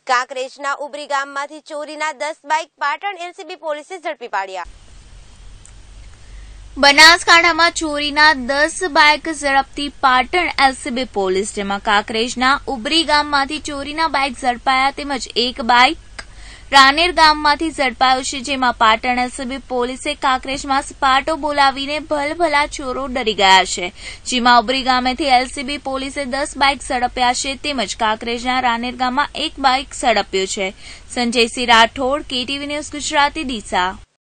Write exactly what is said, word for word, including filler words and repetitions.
કાંકરેજના ઉબરી ગામમાંથી ચોરીના દસ બાઇક પાટણ એલસીબી પોલીસે ઝડપી પાડ્યા। બનાસકાંઠામાં ચોરીના દસ બાઇક ઝડપથી પાટણ એલસીબી પોલીસ, જેમાં કાંકરેજના ઉબરી ગામમાંથી ચોરીના બાઇક ઝડપાયા તેમજ એક બાઇક રાનેર ગામમાંથી ઝડપાયો છે, જેમાં પાટણ એલસીબી પોલીસે કાંકરેજમાં સપાટો બોલાવીને ભલભલા ચોરો ડરી ગયા છે, જેમાં ઉબરી ગામેથી એલસીબી પોલીસે દસ બાઇક ઝડપ્યા છે તેમજ કાંકરેજના રાનેર ગામમાં એક બાઇક ઝડપ્યો છે। Sanjaysinh Rathod, KTV news Gujarati, Deesa.